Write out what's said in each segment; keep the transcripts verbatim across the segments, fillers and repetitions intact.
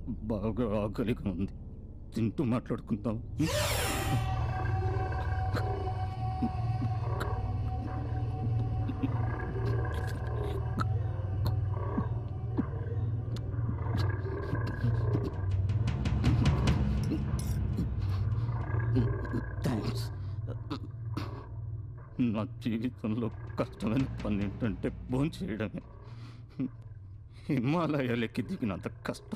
బాగా ఆకలిగా ఉంది, తింటూ మాట్లాడుకుందాం. థ్యాంక్స్. నా జీవితంలో కష్టమైన పని ఏంటంటే భోజనం చేయడమే. హిమాలయాలకి దిగినంత కష్టం.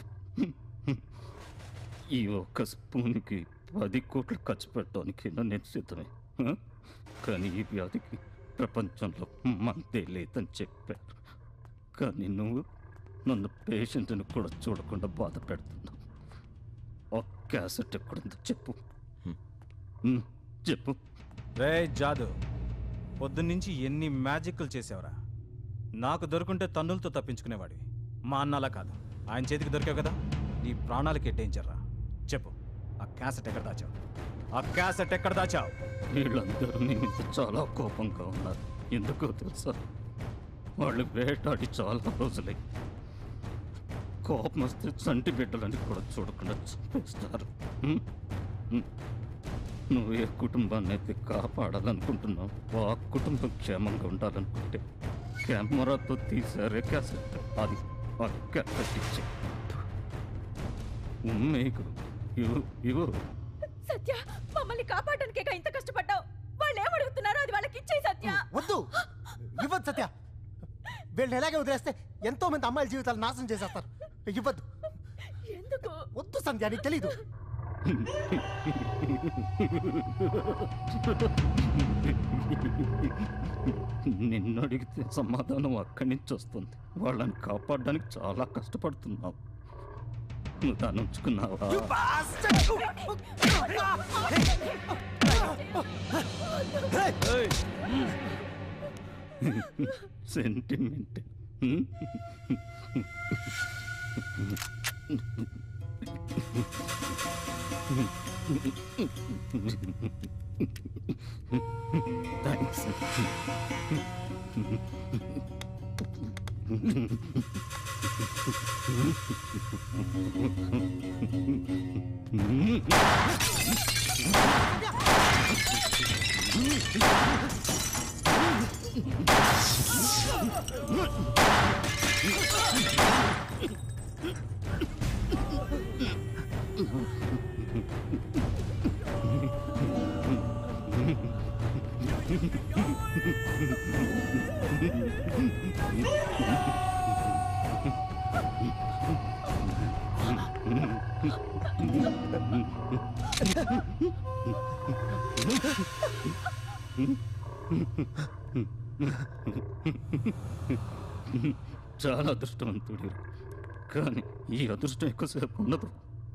ఈ ఒక్క స్పూన్కి పది కోట్లు ఖర్చు పెట్టడానికి నేను సిద్ధమే. కానీ ఈ వ్యాధికి ప్రపంచంలో మందే లేదని చెప్పారు. కానీ నువ్వు నన్ను పేషెంట్ని కూడా చూడకుండా బాధ పెడుతున్నావు. ఆ క్యాసెట్ ఎక్కడుందో చెప్పు, చెప్పు. రే జాదు, పొద్దున్నుంచి ఎన్ని మ్యాజిక్లు చేసావురా. నాకు దొరుకుంటే తన్నులతో తప్పించుకునేవాడివి. మా అన్నలా కాదు, ఆయన చేతికి దొరికావు కదా, నీ ప్రాణాలకి డేంజర్రా. చెప్పు, ఆ క్యాసెట్ ఎక్కడ దాచావు? ఆ క్యాసెట్ ఎక్కడ దాచావు? వీళ్ళందరూ నీ మీద చాలా కోపంగా ఉన్నారు. ఎందుకో తెలుసా? వాళ్ళు వేటాడి చాలా రోజులై కోపం వస్తే చంటి బిడ్డలని కూడా చూడకుండా చంపేస్తారు. నువ్వు ఏ కుటుంబాన్ని అయితే కాపాడాలనుకుంటున్నావు, ఆ కుటుంబం క్షేమంగా ఉండాలనుకుంటే కెమెరాతో తీసారే క్యాసెట్, అది ఆ క్యాసెట్ ఇచ్చే. ఉమ్మేకు ఇవ్వు ఇవ్వు. సత్య, మమ్మల్ని కాపాడడానికే ఇంత కష్టపడ్డావు. వాళ్ళు ఏమడుగుతున్నారో అది వాళ్ళకి ఇచ్చే. సత్య వద్దు, ఇవ్వద్దు సత్య. వీళ్ళని ఎలాగే వదిలేస్తే ఎంతో మంది అమ్మాయిల జీవితాలు నాశనం చేసేస్తారు. ఇవ్వద్దు. ఎందుకు? వద్దు సంధ్య, నీకు తెలీదు. నిన్ను అడిగితే సమాధానం అక్కడి నుంచి వస్తుంది. వాళ్ళని కాపాడడానికి చాలా కష్టపడుతున్నావు. నువ్వు దాన్ని ఉంచుకున్నావా? సెంటిమెంట్. థ్యాంక్స్. చాలా అదృష్టవంతుడు, కానీ ఈ అదృష్టం ఎక్కువసేపు ఉండదు.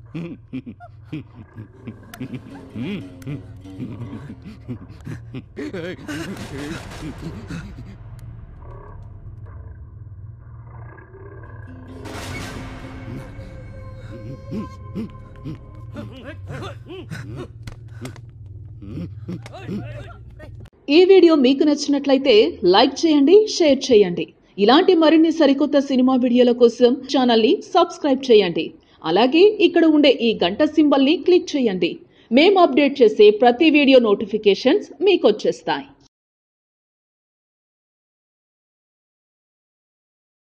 ఈ వీడియో మీకు నచ్చినట్లయితే లైక్ చేయండి, షేర్ చేయండి. ఇలాంటి మరిన్ని సరికొత్త సినిమా వీడియోల కోసం ఛానల్ ని సబ్స్క్రైబ్ చేయండి. అలాగే ఇక్కడ ఉండే ఈ గంట సింబల్ ని క్లిక్ చేయండి. మేము అప్డేట్ చేసే ప్రతి వీడియో నోటిఫికేషన్స్ మీకు వచ్చేస్తాయి.